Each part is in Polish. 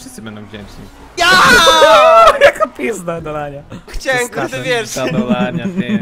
Wszyscy będą wdzięczni. Ja! Jaka pizda do lania. Chciałem, kurde, wiesz. Zadolania, ty.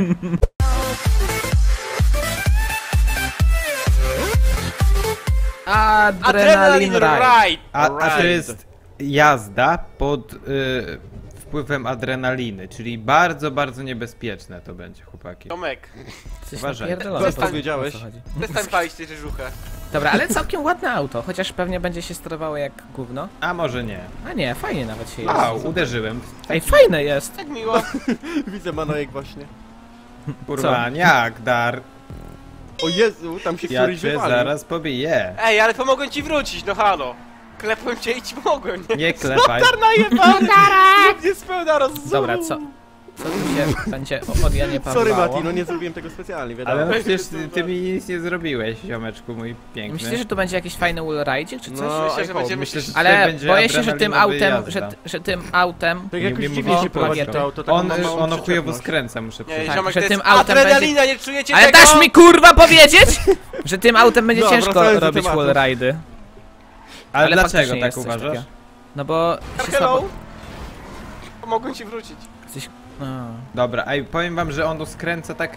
Adrenalin Ride. A to jest jazda pod wpływem adrenaliny, czyli bardzo, bardzo niebezpieczne to będzie, chłopaki. Tomek, Uważaj. Co powiedziałeś? Przestań palić tę rzeżuchę. Dobra, ale całkiem ładne auto, chociaż pewnie będzie się sterowało jak gówno. A może nie. A nie, fajnie nawet się jest. Au, uderzyłem. Ej, fajne jest. Tak miło. Widzę Manojek właśnie. Kurwa, jak dar. O Jezu, tam się Ja któryś cię wypalił. zaraz pobiję. Ej, ale pomogłem ci wrócić, no halo. Klepłem cię i ci pomogłem, nie? Nie klepaj. Najebany! Nie spełna rozumu. Dobra, co tu się będzie od Janie Pawlało? Sorry Mati, no nie zrobiłem tego specjalnie, wiadomo. Ale no przecież ty mi nic nie zrobiłeś, ziomeczku mój piękny. Myślisz, że tu będzie jakiś fajny wallride czy coś? No, Myślę, że będziemy... Myślę, że tutaj Ale będzie boję się, że tym adrenalinowy autem, jazda. że tym autem... Tak Nie jakoś umiem dziwnie mówić się po prowadzi polsku. to auto, taką On ma małą chujowo przyczepność. skręca, muszę Nie, przyznać. ziomek, że to tym jest autem adrenalina, nie czujecie Ale tego? dasz mi kurwa powiedzieć? Że tym autem będzie No, ciężko wracając do robić tematu. wallride'y. Ale dlaczego faktycznie tak jest coś uważasz? takiego. No bo się Hello? słabo... Pomogłem ci wrócić. Coś... No. Dobra, a powiem wam, że on skręca tak...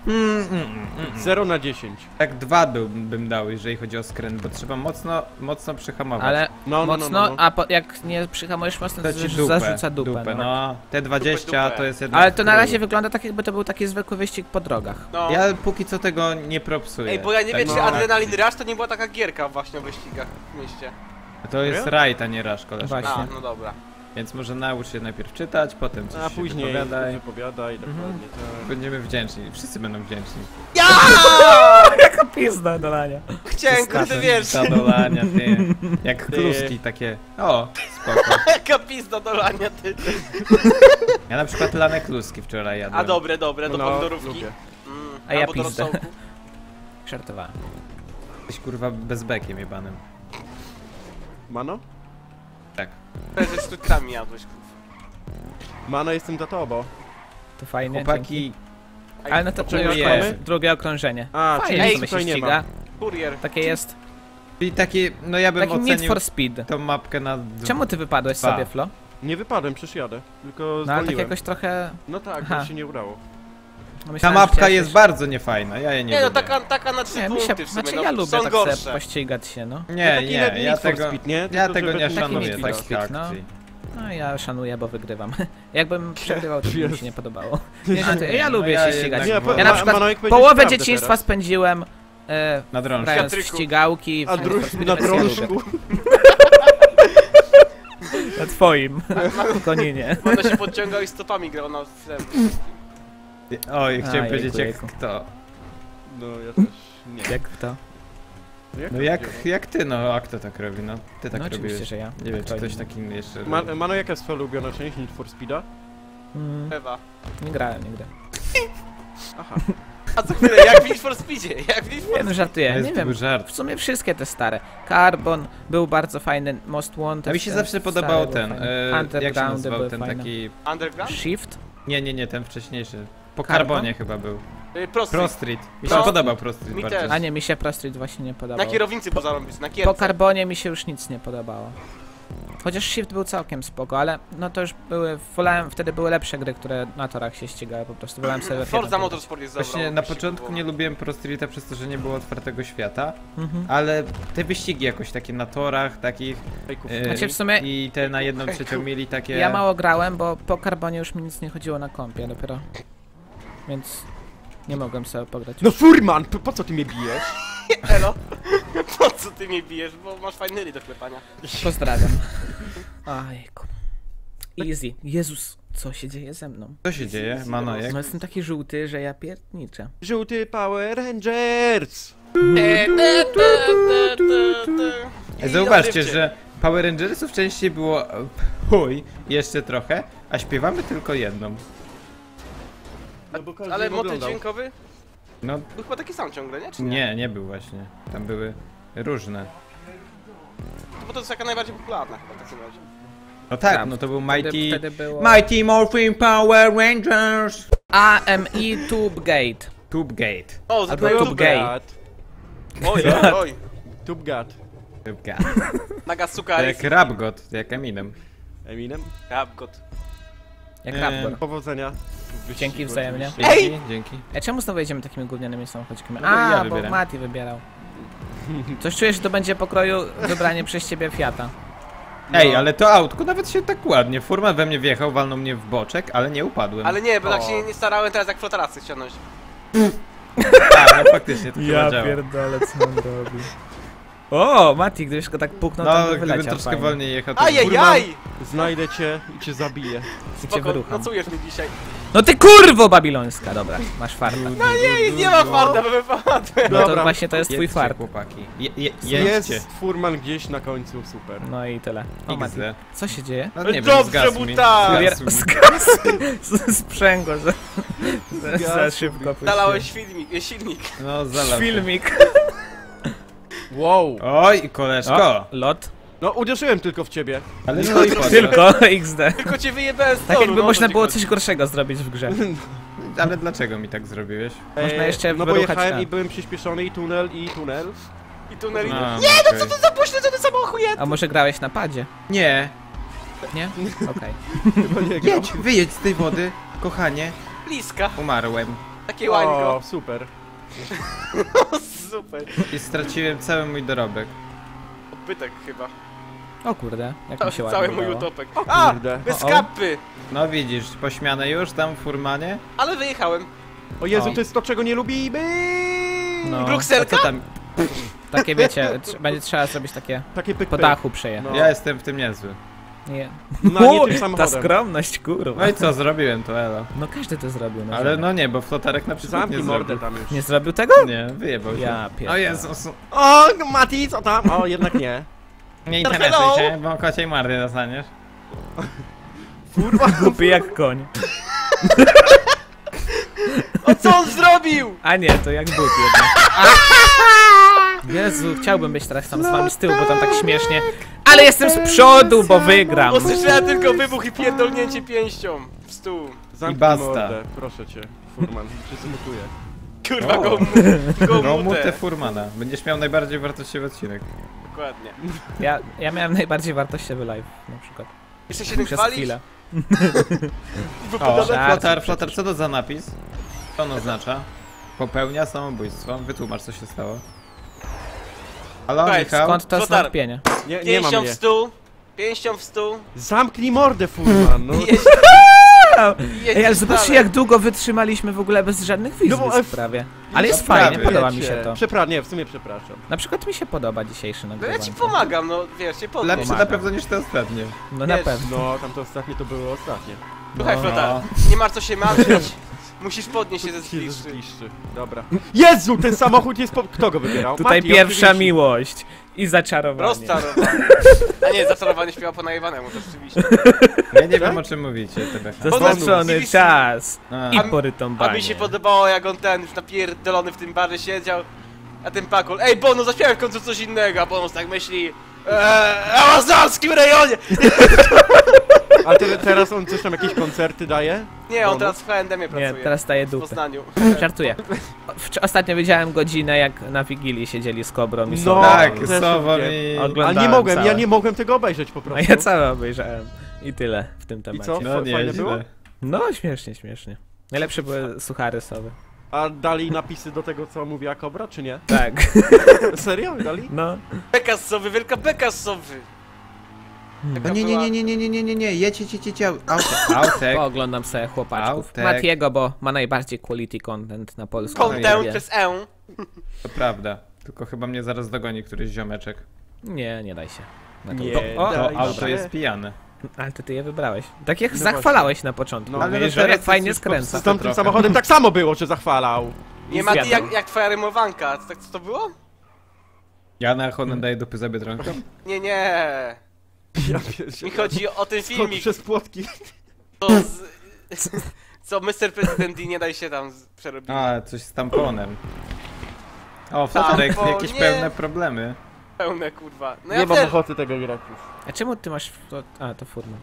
0 na 10. Tak 2 bym dał, jeżeli chodzi o skręt, bo trzeba mocno przyhamować. Ale No, mocno, a jak nie przyhamujesz mocno, to to ci zarzuca dupę. No. no. Te 20 Dupę. to jest jedna Ale z to na król. razie wygląda tak, jakby to był taki zwykły wyścig po drogach. No. Ja póki co tego nie propsuję. Ej, bo ja nie Tak wiem, czy no. Adrenalin Rush to nie była taka gierka właśnie o wyścigach w mieście. To jest rajd, a nie rush, koleżko. Właśnie. A, no dobra. Więc może naucz się najpierw czytać, potem coś A się później wypowiadaj. dokładnie, tak. Będziemy wdzięczni, wszyscy będą wdzięczni. Ja! Jaka pizda do lania. Chciałem, kurde, wiesz. Zadolania, ty. Jak kluski takie. O, spoko. Jaka pizda do lania, ty. Ja na przykład lane kluski wczoraj jadłem. A dobre, do No, pomidorówki. lubię. A ja Albo do pizdę. rosołku. Żartowałem. Jesteś kurwa bezbekiem jebanym. Mano? Tak. Ze sztućcami jadłeś, kurwa. Mano, jestem za tobą. To fajnie. Chłopaki, dzięki. Ale no to Dziękuję. drugie okrążenie. A, Fajnie, czyli że sobie się tutaj nie ściga. ma. Kurier. Takie jest. czyli taki, no ja bym Taki Need ocenił for Speed. tą mapkę na... Czemu ty wypadłeś Dwa. sobie, Flo? Nie wypadłem, przecież jadę. Tylko No ale tak zwolniłem. jakoś trochę... No tak, Aha. bo się nie udało. No Ta myślałem, że mapka chciałeś jest coś- bardzo niefajna, ja jej nie Nie no, lubię. taka na 3 Nie, mi się, punkty w sumie, znaczy no. ja lubię Są tak gorsze. sobie pościgać się, no. Nie, taki nie, Need ja for tego, Speed, nie? ja Tylko, tego żeby nie taki szanuję, Need for takich Speed, no. akcji. No ja szanuję, bo wygrywam. Jakbym przegrywał, to by mi Jest. się nie podobało. Nie, żartuję, ja lubię ja się ścigać. jednak Nie, Ja na przykład Manojek powiedział Połowę prawdę dzieciństwa teraz. spędziłem Na drążku. grając w Teatryku. ścigałki. A w Need for Speed, na więc ja lubię. drążku. Na twoim. Koninie. Ona się podciągał i stopami grał na tym. Oj, chciałem A, powiedzieć jejku, jak kto. No, ja też nie. Jak kto? No to jak, będzie? jak ty, no a kto tak robi, no. Ty tak No oczywiście, robiłeś. że ja. Nie wiem, Kto czy ktoś inny? taki inny jeszcze robi. Mano, jaka jest twoja ulubiona część Need for Speeda? Ewa. Nie grałem nigdy. Aha. A co chwilę, jak w Need for Speedzie, jak w Need for Nie no, żartuję, To nie jest wiem. był żart. W sumie wszystkie te stare. Carbon był bardzo fajny, Most Wanted. A mi się ten zawsze stary podobał był ten, fajny. jak się Undergroundy nazywał były ten fajne. taki... Underground? Shift? Nie, ten wcześniejszy. Po Carbon? Carbonie chyba był. Prosty. Pro Street. Mi się No. podobał Pro Street Mi bardziej. też. A nie, mi się Pro Street właśnie nie Na podobał. kierownicy był zarąbisty, na Po kierownicy. Carbonie mi się już nic nie podobało. Chociaż Shift był całkiem spoko, ale no to już wolałem, wtedy były lepsze gry, które na torach się ścigały po prostu. Wolałem sobie Forza Motorsport jest Właśnie zabrał. na początku nie lubiłem Pro Streeta przez to, że nie było otwartego świata, Mhm. ale te wyścigi jakoś takie na torach, takich Fejków. Znaczy w sumie- i te na 1/3 mieli takie... Ja mało grałem, bo po Carbonie już mi nic nie chodziło na kompie dopiero. Więc nie mogłem sobie pograć. No Furman, po co ty mnie bijesz? Elo. Po co ty mnie bijesz, bo masz fajny ryj do klepania. Pozdrawiam. Ajku. Easy. Jezus, co się dzieje ze mną? Co się dzieje, Manojek? No jestem taki żółty, że ja pierdniczę. Żółty Power Rangers! Zauważcie, że Power Rangersów częściej było chuj, jeszcze trochę, a śpiewamy tylko jedną. No bo każdy Ale ją motyl oglądał. dźwiękowy? No Był chyba taki sam ciągle, nie? Czy nie? nie był właśnie. Tam były różne. Bo to jest taka najbardziej popularna chyba w takim razie. No tak, Tak, no to był Wtedy było... Mighty Morphin Power Rangers! AMI Tube Gate. Tubegate. O, Albo zapomniałem Tube Gay. Oj, oj, oj. Tubgat. Tubegate. Nagasuka Jak Racing. Rabgot, jak Eminem. Eminem? Rabgot. Jak Nie. Raptor. Powodzenia. w wyścigu Dzięki wzajemnie. oczywiście. Ej! Dzięki, dzięki. Czemu znowu jedziemy takimi gównianymi samochodzikami? No bo ja Bo wybieram. Mati wybierał. Coś czuję, że to będzie pokroju wybranie przez ciebie Fiata. Ej, ale to autko nawet się tak ładnie. Furman we mnie wjechał, walnął mnie w boczek, ale nie upadłem. Ale nie, bo tak O. się nie starałem teraz jak flotarasy ściągnąć. Tak, no faktycznie to chyba działa. pierdolę, co on robi. O, Mati, gdybyś go tak puknął, to No, by gdybym wyleciał troszkę fajnie. wolniej jechał, to... Ajajaj! Znajdę cię i cię zabiję. I cię Spoko, wyrucham. nocujesz mi dzisiaj. No ty kurwo babilońska, dobra, masz farta. No nie ma farta, bo wypadłem. No to Dobra. właśnie to jest twój Jedźcie, fart. chłopaki. Jedźcie. Jest furman gdzieś na końcu, super. No i tyle. O, Mati, XD. co się dzieje? No nie wiem, Dobrze, zgasł mu mi. tak. Zgasł mi. Sprzęgło, że za Zgasł. szybko Zalałeś silnik. No, zalał. Filmik. Wow. Oj, koleżko. O, lot. No uderzyłem tylko w ciebie. Ale no i po co? Tylko XD. Tylko cię wyjebałem z Tak toru, jakby no, można to było ci coś gorszego zrobić w grze. Ale dlaczego mi tak zrobiłeś? Można jeszcze No bo wyruchać jechałem tam. i byłem przyspieszony i tunel. chodzi. I tunel. No, Nie, okej. no co to za pośledzony samochód? A może grałeś na padzie? Nie. Nie? Okej. Chyba nie grał. Jedź, wyjedź z tej wody, kochanie. Bliska. Umarłem. Takie O, łańko. super. Super. I straciłem cały mój dorobek. Odbytek chyba. O kurde, jak mi się ładnie Cały mój udało. utopek. A! Kurde. Bez O, o. kapy! No widzisz, pośmiane już tam w furmanie? Ale wyjechałem. O Jezu, O. to jest to, czego nie lubimy! No, A Brukselka? co tam? takie wiecie, będzie trzeba zrobić takie Takie pyk, po pyk. dachu przejechać. No. Ja jestem w tym niezły. Nie. No, nie tym Ta samochodem. skromność, kurwa. No i co, zrobiłem to, elo. No każdy to zrobił. No, Ale Żanek. no nie, bo flotarek na przykład Zamknij nie mordę zrobił. tam już. Nie zrobił tego? Nie, wyjebał się. Ja O pierdolę. Jezus. O, Mati, co tam? O, jednak nie. Nie Hello? interesuj się, bo kociej mordy dostaniesz. Kurwa, Głupi jak koń. O co on zrobił? A nie, to jak but jednak. Jezu, chciałbym być teraz tam z wami z tyłu, bo tam tak śmiesznie. Ale jestem z przodu, bo wygram. Usłyszałem tylko wybuch i pierdolnięcie pięścią w stół. zamknij basta. mordę, proszę cię. Furman, cię zmutuję. Kurwa, O. go No mutę. mutę Furmana. Będziesz miał najbardziej wartościowy odcinek. Dokładnie. Ja miałem najbardziej wartościowy live na przykład. Jeszcze się tym Przez chwalisz? chwilę. O, żarty flotar, co to za napis? Co on oznacza? Popełnia samobójstwo. Wytłumacz, co się stało. Halo, Słuchaj, Michał? Skąd to Flotar. zwątpienie? Nie ma Pięścią mnie. w stół. Pięścią w stół. Zamknij mordę, Furman, no. I jedź, Ej, ale zobaczcie jak długo wytrzymaliśmy w ogóle bez żadnych No bo- wyzwisk prawie. Ale jest prawie. fajnie, podoba mi się to. Nie, w sumie przepraszam. Na przykład mi się podoba dzisiejszy No ja nagrywanie. ci pomagam, no wiesz, cię podnieś. Lepsze na pewno niż te ostatnie. No na Wiesz, pewno. No, tamto ostatnie to było ostatnie. Słuchaj, No. Flotar, nie masz co się martwić. Musisz podnieść się ze Się zbliższy. zbliższy. Dobra. Jezu, ten samochód jest Kto go wybierał? Tutaj Mati, pierwsza oczywiście. miłość i zaczarowanie. Rozczarowanie. A nie, zaczarowanie śpiewa po najewanemu, to rzeczywiście. Ja nie wiem, o czym mówicie, TBH. Zaznaczony Bonus. czas A. i A porąbanie. mi się podobało, jak on ten już napierdolony w tym barze siedział, a ten pakul, ej Bono, zaśpiewaj w końcu coś innego, a Bonus tak myśli, Amazonskim rejonie! A teraz on coś tam, jakieś koncerty daje? Nie, on Bonus? teraz w H&M pracuje. Nie, teraz daje w dupy. Poznaniu. Żartuję. Ostatnio widziałem godzinę, jak na Wigilii siedzieli z Kobrą i No, Sobą. Tak, też Słowom wiem. i... Oglądałem Ale nie mogłem, całe. ja nie mogłem tego obejrzeć po No prostu. ja całe obejrzałem. I tyle w tym I temacie. co? No Fajne nie, było? źle. No śmiesznie, śmiesznie. Najlepsze były suchary sowy. A dali napisy do tego, co mówiła Kobra, czy nie? Tak. Serio? Dali? No. Beka z sowy, wielka beka z sowy! Taka O nie, była- nie, jedź, autek. Pooglądam sobie chłopaczków. Autek. Matiego, bo ma najbardziej quality content na polsku. Content przez E. To prawda. Tylko chyba mnie zaraz dogoni któryś ziomeczek. Nie, nie daj się. Na to. Nie, O, To daj auto się. jest pijane. ale ty je wybrałeś. Tak jak No zachwalałeś na początku. No, No, ale ale że teraz jak jest fajnie już skręca. Z popsute. tamtym trochę. samochodem tak samo było, że zachwalał. Nie Mati, Zjadłem. jak twoja rymowanka, tak co to było? Ja na Honen daję dupy za Biedronką. Nie, nie. Ja Mi chodzi o ten filmik, Przez płotki. co co Mr. President D nie daj się tam przerobić. A, coś z tamponem. O, Flotarek, Tampon, jakieś nie. pełne problemy. Pełne kurwa. No Nie ja mam też. ochoty tego grać już. A czemu ty masz... to furman.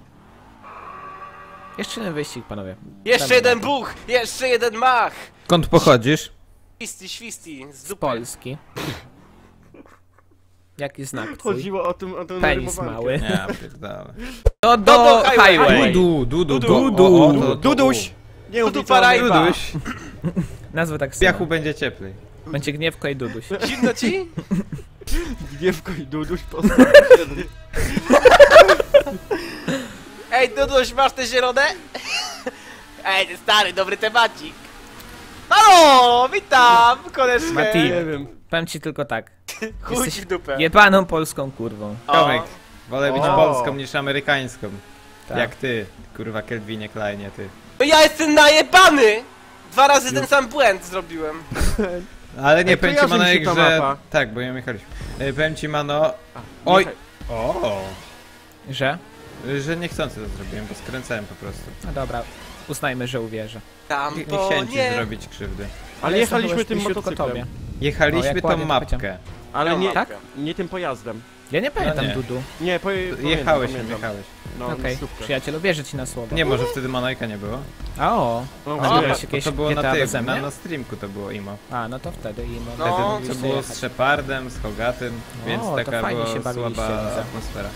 Jeszcze jeden wyścig, panowie. Jeszcze Damy jeden na to. buch! Jeszcze jeden mach! Skąd pochodzisz? Świsti, świsti, z Z dupy. Polski. Jaki znak twój? Chodziło o tym Penis rymowankę. mały. Ja pierdolę. To do do highway. highway. Dudu. Duduś! Nie Dudu mów co, Parajba. Duduś. Nazwę tak W samo. piachu będzie cieplej. Będzie Gniewko i Duduś. Zimno ci? Gniewko i Duduś Ej, Duduś, masz te zielone? Ej, ty stary, dobry temacik. Halo, witam, koleżkę. Mati. Nie wiem. Powiem ci tylko tak. Chuj Jesteś ci w dupę. jebaną polską kurwą. O. Tomek, wolę być O. polską niż amerykańską. Tak. Jak ty, kurwa Kelvinie Kleinie, ty. No ja jestem najebany! 2 razy ten sam błęd zrobiłem. Ale nie, Ej, powiem ci kojarzy mi Mano, się ta że... mapa. Tak, bo ją jechaliśmy. Powiem ci Mano... Oj! O, Że? że niechcący to zrobiłem, bo skręcałem po prostu. No dobra, uznajmy, że uwierzę. Tam Nie to chciałem ci nie. zrobić krzywdy. Ale jestem jechaliśmy chyba tym bliziutko motocyklem. tobie. O, Jechaliśmy jak tą ładnie to mapkę. Ale nie, Tak? nie tym pojazdem. Ja nie pamiętam nie. Dudu. Nie, Jechałeś, pamiętam. jechałeś. No, Okej, stówkę. przyjacielu, wierzę ci na słowo. Nie, może wtedy Manojka nie było. A o, No, a O, byłeś Bo jakieś to było GTA na tym, beze mnie? na streamku to było imo. A, no to wtedy i No, Wtedy to to sobie było jechać. z Shepardem, z Hogatym, więc to taka fajnie była się bawiliście, słaba widzę. atmosfera.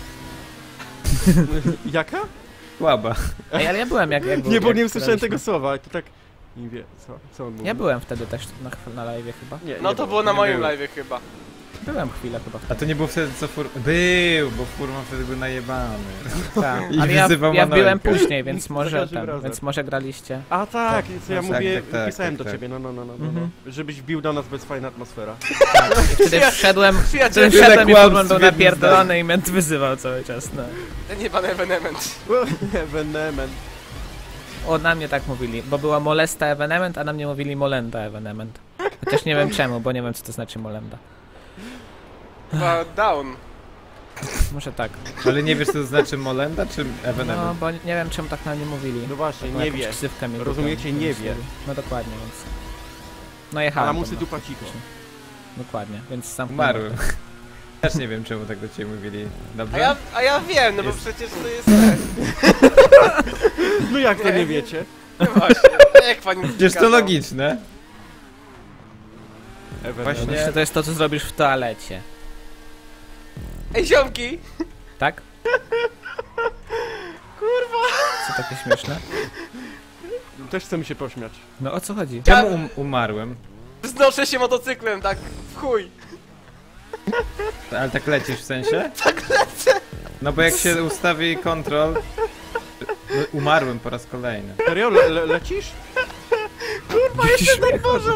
Jaka? Słaba. Ej, ale ja byłem jak był, Nie, bo jak nie usłyszałem graliśmy. tego słowa i to tak... Nie wie, co on mówi. Ja byłem wtedy też na live chyba. Nie, No nie to było na nie moim było. live chyba. Byłem chwilę chyba A wtedy. to nie było wtedy co Był, bo Furman wtedy był najebany. Tak, I ale ja wyzywał wbiłem Manojkę. później, więc Za może każdym ten, razem. więc może graliście. A tak, co ja tak, mówię, tak, pisałem tak, do tak. ciebie, no. Mhm. Żebyś wbił do nas, bez fajna atmosfera. I wtedy wszedłem, Przyjaciel, wtedy wszedłem i kłamstw Furman był w jednym napierdolony i ment wyzywał cały czas, no. ten jebany evenement. Evenement. O, na mnie tak mówili, bo była molesta evenement, a na mnie mówili molenda evenement. Chociaż nie wiem czemu, bo nie wiem co to znaczy molenda. Chyba down. Może tak. Ale nie wiesz co to znaczy Molenda czy No, Evenement? bo nie wiem czemu tak na mnie mówili. No właśnie, Taką nie jakąś wie. ksywkę mi Rozumiecie, kupią, nie więc wie. No dokładnie, więc... No jechałem. Alamusy tam, no, dupa cicho. dokładnie, więc sam... Umarłem. Też nie wiem czemu tak do ciebie mówili. Dobrze? A ja wiem, no bo Jest. przecież to jest ten. No jak to nie wiecie? No właśnie, jak pani Przecież to kazał. logiczne. Właśnie- Myślę, to jest to, co zrobisz w toalecie. Ej, ziomki! Tak? Kurwa! Co takie śmieszne? Też chcemy się pośmiać. No o co chodzi? Czemu umarłem? Wznoszę się motocyklem, tak w chuj. Ale tak lecisz w sensie? Tak lecę. No bo jak się ustawi kontrol... Umarłem po raz kolejny. Serio? Lecisz? Kurwa, jeszcze tak może.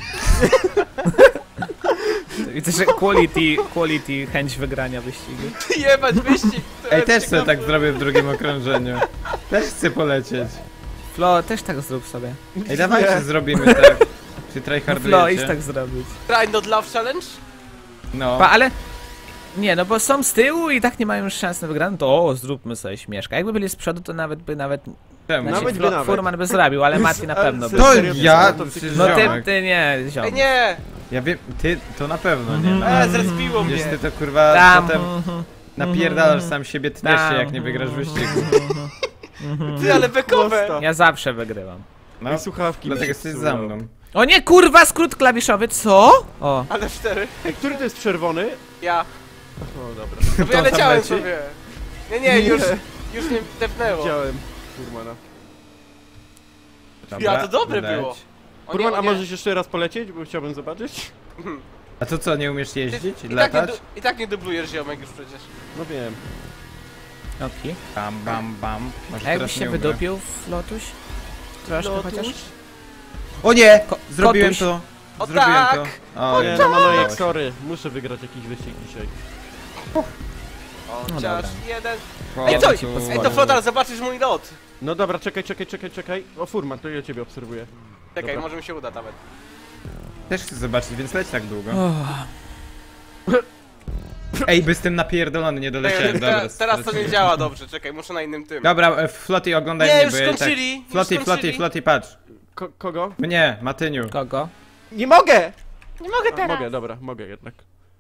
Widzę, że quality chęć wygrania wyścigu. Jebać wyścig. to Ej, jest też sobie ciekawe. tak zrobię w drugim okrążeniu. Też chcę polecieć. Flo, też tak zrób sobie. Ej, dawajcie zrobimy tak. Czy No Flo, idź tryhardujecie? tak zrobić. Try not love challenge? No. Pa, ale... Nie, no bo są z tyłu i tak nie mają już szans na wygraną, to o, zróbmy sobie śmieszka. Jakby byli z przodu, to nawet Czemu? Znaczy, Nawet by nawet. Furman by zrobił, ale Mati na pewno by. To Serio, ja? to Przecież No ziomek. ty nie, ziom. Ej, nie! Ja wiem, ty to na pewno nie. No. Zrespiło mnie. Wiesz, ty to kurwa Tam. potem napierdalasz sam siebie, tniesz się jak nie wygrasz wyścigu. Ty, ale bekowe! Prosto. Ja zawsze wygrywam. No, I słuchawki. dlatego mi się jesteś psują. za mną. O nie, kurwa, skrót klawiszowy, co? O. Ale 4. Ej, który to jest czerwony? Ja. O, dobra. No bo ja To tam leciałem leci? sobie. Nie, już mnie tepnęło. Widziałem Furmana. Dobra, Ja, to dobre leć. było. O Furman, nie, a o nie. możesz jeszcze raz polecieć, bo chciałbym zobaczyć? A to co, nie umiesz jeździć? I Latać? tak nie dublujesz ziomek już przecież. No wiem. Okej. Bam, bam, bam. Może A jakbyś teraz się nie umrę. wydupił w Lotuś? Troszkę chociaż? O nie! Ko- Zrobiłem kotuś. to! O Zrobiłem tak! to! O, Nie, nie, no Manojek, udało się. sorry. Muszę wygrać jakiś wyścig dzisiaj. O, No chociaż dobra. jeden. O, Ej, co? tu- Ej, to Flotar, zobaczysz mój lot. No dobra, czekaj. O, Furman, to ja ciebie obserwuję. Czekaj, Dobra. może mi się uda nawet. Też chcę zobaczyć, więc leć tak długo. Oh. Ej, by z tym napierdolony nie doleciałem, Ej, dobra. teraz to nie działa dobrze, czekaj, muszę na innym tym. Dobra, Floty oglądaj Nie, mnie, już bo ja tak... skończyli! Floty, patrz. Kogo? Mnie, Matyniu. Kogo? Nie mogę! Nie mogę A, teraz! mogę, dobra, mogę jednak.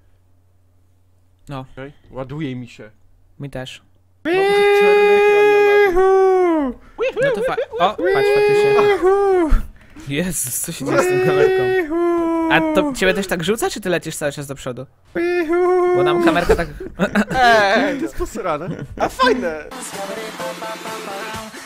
No. Okay. Ładuje mi się. Mi też. No, czarny ekran na mapie. No to o, patrz faktycznie. Jezus, co się dzieje z tą kamerką? A to ciebie też tak rzuca, czy ty lecisz cały czas do przodu? Bo nam kamerka tak... Ej, To jest posrane. a fajne.